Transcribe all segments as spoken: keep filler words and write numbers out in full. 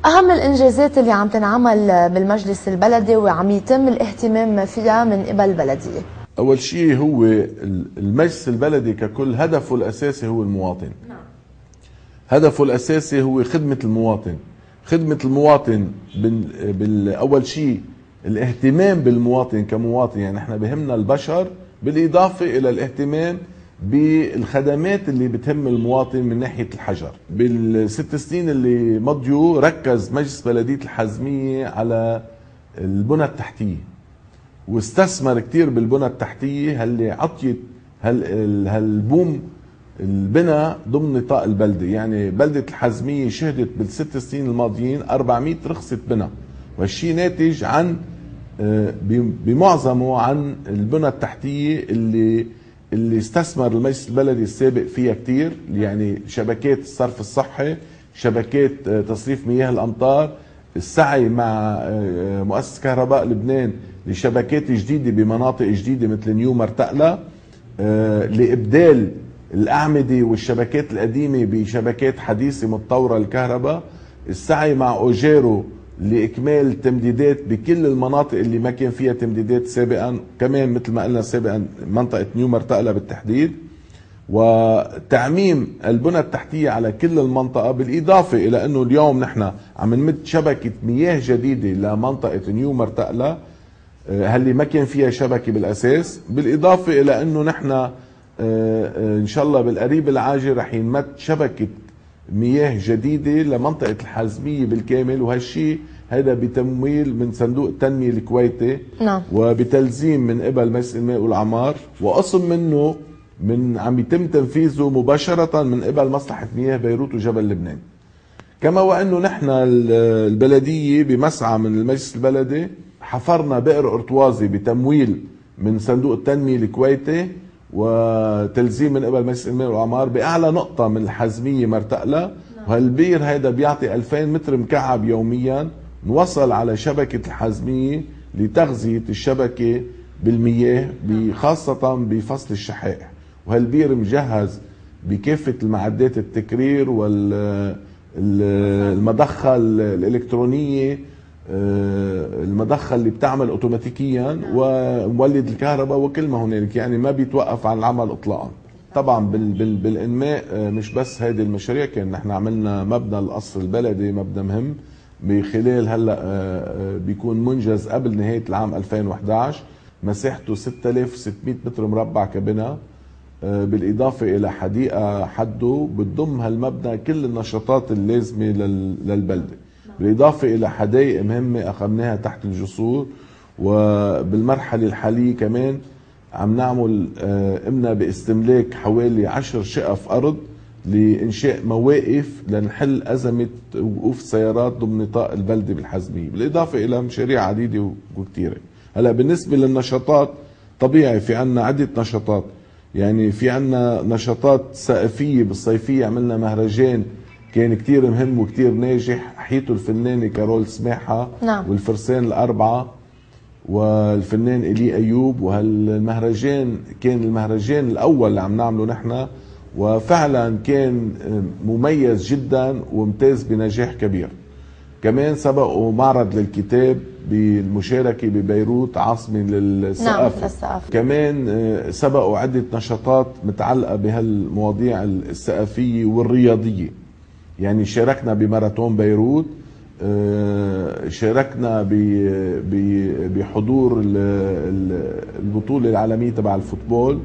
أهم الإنجازات اللي عم تنعمل بالمجلس البلدي وعم يتم الاهتمام فيها من قبل البلدية؟ أول شيء هو المجلس البلدي ككل هدفه الأساسي هو المواطن. نعم. هدفه الأساسي هو خدمة المواطن. خدمة المواطن بالأول شيء الاهتمام بالمواطن كمواطن، يعني احنا بهمنا البشر بالإضافة إلى الاهتمام بالخدمات اللي بتهم المواطن من ناحية الحجر. بالست سنين اللي مضيوا ركز مجلس بلدية الحازمية على البنى التحتية واستثمر كتير بالبنى التحتية اللي عطيت هال هالبوم البنى ضمن نطاق البلدة. يعني بلدة الحازمية شهدت بالست سنين الماضيين أربعمئة رخصة بنى، والشيء ناتج عن بمعظمه عن البنى التحتية اللي اللي استثمر المجلس البلدي السابق فيها كتير. يعني شبكات الصرف الصحي، شبكات تصريف مياه الأمطار، السعي مع مؤسسة كهرباء لبنان لشبكات جديدة بمناطق جديدة مثل نيو مرتقلة، لإبدال الأعمدة والشبكات القديمة بشبكات حديثة متطورة للكهرباء، السعي مع أوجيرو لإكمال التمديدات بكل المناطق اللي ما كان فيها تمديدات سابقا، كمان مثل ما قلنا سابقا منطقة نيو مرتقلة بالتحديد، وتعميم البنى التحتية على كل المنطقة. بالإضافة إلى أنه اليوم نحن عم نمد شبكة مياه جديدة لمنطقة نيو مرتقلة هاللي ما كان فيها شبكة بالأساس. بالإضافة إلى أنه نحن إن شاء الله بالقريب العاجل رح ينمد شبكة مياه جديدة لمنطقة الحازمية بالكامل، وهالشيء هذا بتمويل من صندوق التنمية الكويتي. نعم. وبتلزيم من قبل مجلس الماء والأعمار، وقسم منه من عم يتم تنفيذه مباشرة من قبل مصلحة مياه بيروت وجبل لبنان. كما وأنه نحن البلدية بمسعى من المجلس البلدي حفرنا بئر أرطوازي بتمويل من صندوق التنمية الكويتي وتلزيم من قبل مجلس الماء والأعمار بأعلى نقطة من الحازمية مرتقلة، وهالبير هيدا بيعطي ألفين متر مكعب يوميا. نوصل على شبكة الحازمية لتغذية الشبكة بالمياه خاصة بفصل الشحائح، وهالبير مجهز بكافة المعدات التكرير والمضخة الإلكترونية، المضخة اللي بتعمل اوتوماتيكيا ومولد الكهرباء وكل ما هنالك، يعني ما بيتوقف عن العمل اطلاقا. طبعا بال بال بالانماء مش بس هذه المشاريع، كان نحن عملنا مبنى القصر البلدي، مبنى مهم بخلال هلا بيكون منجز قبل نهاية العام ألفين وإحدى عشر، مساحته ستة آلاف وستمئة متر مربع كبناء، بالاضافة الى حديقة حده بتضم هالمبنى كل النشاطات اللازمة للبلدة، بالإضافة إلى حدائق مهمة أخذناها تحت الجسور. وبالمرحلة الحالية كمان عم نعمل قمنا باستملاك حوالي عشر شقف أرض لإنشاء مواقف لنحل أزمة وقوف السيارات ضمن نطاق البلدة بالحازمية، بالإضافة إلى مشاريع عديدة وكثيرة. هلا بالنسبة للنشاطات طبيعي في عنا عدة نشاطات، يعني في عنا نشاطات ثقافية. بالصيفية عملنا مهرجان كان كتير مهم وكتير ناجح، حيته الفنانة كارول سماحة. نعم. والفرسان الأربعة والفنان إلي أيوب، وهالمهرجان كان المهرجان الأول اللي عم نعمله نحن، وفعلا كان مميز جدا وممتاز بنجاح كبير. كمان سبقوا معرض للكتاب بالمشاركة ببيروت عاصمة للثقافة. نعم. كمان سبقوا عدة نشاطات متعلقة بهالمواضيع الثقافية والرياضية، يعني شاركنا بماراثون بيروت، شاركنا بحضور البطولة العالمية تبع الفوتبول.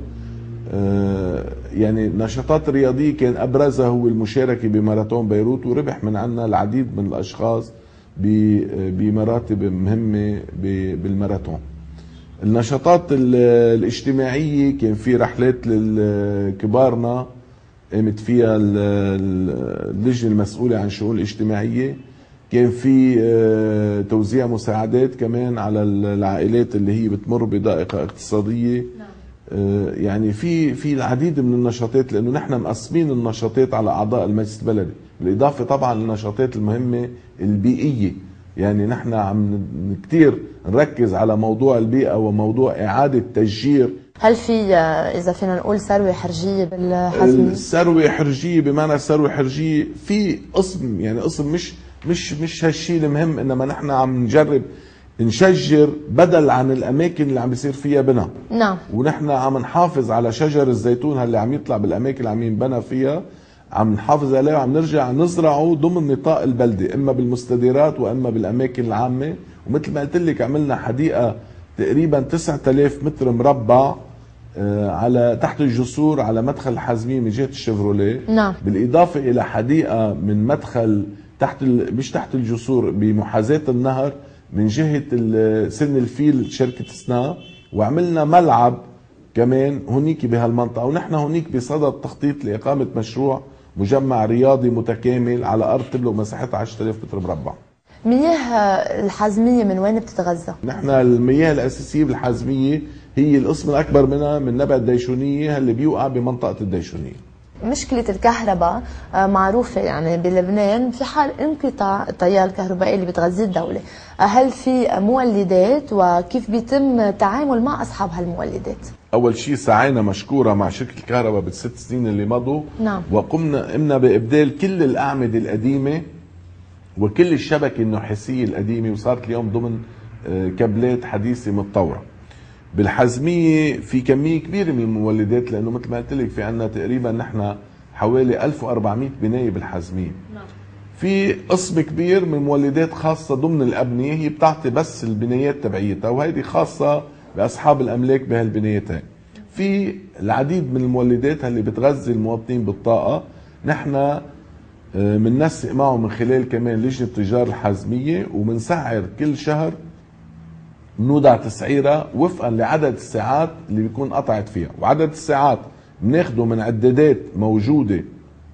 يعني نشاطات رياضية كان أبرزها هو المشاركة بماراثون بيروت، وربح من عنا العديد من الأشخاص بمراتب مهمة بالماراثون. النشاطات الاجتماعية كان في رحلات لكبارنا قامت فيها اللجنة المسؤولة عن الشؤون الاجتماعية، كان في توزيع مساعدات كمان على العائلات اللي هي بتمر بضائقة اقتصادية. يعني في في العديد من النشاطات، لأنه نحن مقسمين النشاطات على أعضاء المجلس البلدي، بالإضافة طبعا للنشاطات المهمة البيئية. يعني نحن عم كتير نركز على موضوع البيئة وموضوع إعادة تشجير. هل في إذا فينا نقول ثروة حرجية بالحازمية؟ الثروة حرجية بمعنى ثروة حرجية في قسم، يعني قسم مش مش مش هالشيء المهم، انما نحن عم نجرب نشجر بدل عن الاماكن اللي عم بيصير فيها بنا. نعم. ونحن عم نحافظ على شجر الزيتون اللي عم يطلع بالاماكن اللي عم ينبنى فيها، عم نحافظ عليه وعم نرجع نزرعه ضمن نطاق البلده، اما بالمستديرات واما بالاماكن العامه. ومثل ما قلت لك عملنا حديقه تقريبا تسعة آلاف متر مربع على تحت الجسور على مدخل الحازميه من جهه الشيفروليه. نعم. بالاضافه الى حديقه من مدخل تحت مش تحت الجسور بمحاذاه النهر من جهه سن الفيل شركه سنا. وعملنا ملعب كمان هنيك بهالمنطقه، ونحن هنيك بصدد التخطيط لاقامه مشروع مجمع رياضي متكامل على ارض تبلغ مساحتها عشرة آلاف متر مربع. مياه الحازميه من وين بتتغذى؟ نحن المياه الاساسيه بالحازميه هي القسم الاكبر منها من نبع الديشونيه اللي بيوقع بمنطقه الديشونيه. مشكلة الكهرباء معروفة يعني بلبنان في حال انقطاع التيار الكهربائي اللي بتغذي الدولة، هل في مولدات وكيف بيتم التعامل مع أصحاب هالمولدات؟ أول شيء سعينا مشكورة مع شركة الكهرباء بالست سنين اللي مضوا. نعم. وقمنا قمنا بإبدال كل الأعمدة القديمة وكل الشبكة النحاسية القديمة، وصارت اليوم ضمن كابلات حديثة متطورة. بالحازمية في كمية كبيرة من المولدات، لأنه مثل ما قلت لك في عنا تقريبا نحن حوالي ألف وأربعمئة بناية بالحازمية. نعم. في قسم كبير من مولدات خاصة ضمن الأبنية هي بتعطي بس البنايات تبعيتها، وهيدي خاصة بأصحاب الأملاك بهالبنايتين. في العديد من المولدات اللي بتغذي المواطنين بالطاقة، نحن بننسق معه من خلال كمان لجنة تجار الحازمية، وبنسعر كل شهر نوضع تسعيرة وفقا لعدد الساعات اللي بيكون قطعت فيها. وعدد الساعات بناخده من عدادات موجودة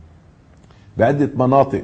بعدة مناطق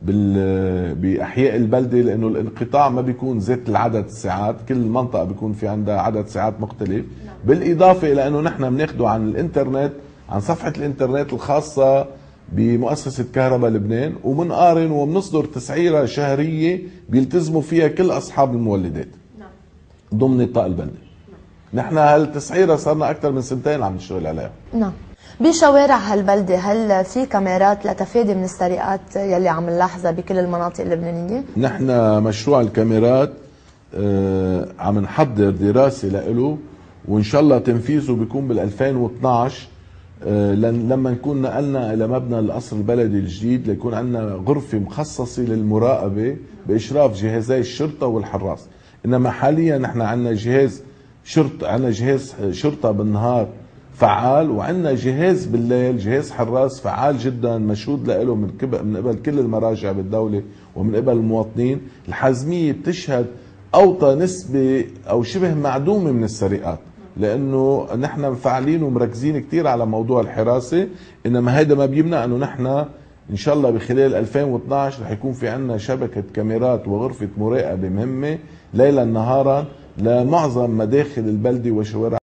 بأحياء البلدة، لأنه الانقطاع ما بيكون ذات العدد الساعات، كل منطقة بيكون في عندها عدد ساعات مختلف. بالإضافة إلى أنه نحن بناخده عن الإنترنت، عن صفحة الإنترنت الخاصة بمؤسسة كهرباء لبنان، ومنقارن وبنصدر تسعيرة شهرية بيلتزموا فيها كل أصحاب المولدات ضمن نطاق البلدة. نحن هالتسعيرة صارنا أكثر من سنتين عم نشتغل عليها. نعم. بشوارع هالبلدة هل في كاميرات لتفادي من السرقات يلي عم نلاحظها بكل المناطق اللبنانية؟ نحن مشروع الكاميرات آه عم نحضر دراسة له، وإن شاء الله تنفيذه بيكون بال ألفين واثنعش آه لما نكون نقلنا إلى مبنى القصر البلدي الجديد، ليكون عندنا غرفة مخصصة للمراقبة بإشراف جهازي الشرطة والحراس. إنما حاليا نحن عندنا جهاز شرطة، عندنا جهاز شرطة بالنهار فعال، وعندنا جهاز بالليل، جهاز حراس فعال جدا مشهود له من من قبل كل المراجع بالدولة ومن قبل المواطنين. الحازمية بتشهد أوطى نسبة أو شبه معدومة من السرقات، لأنه نحن مفعلين ومركزين كتير على موضوع الحراسة. إنما هذا ما بيمنع أنه نحن إن شاء الله بخلال ألفين واثنعش رح يكون في عندنا شبكة كاميرات وغرفة مراقبة مهمة ليلا نهارا لمعظم مداخل البلدة وشوارع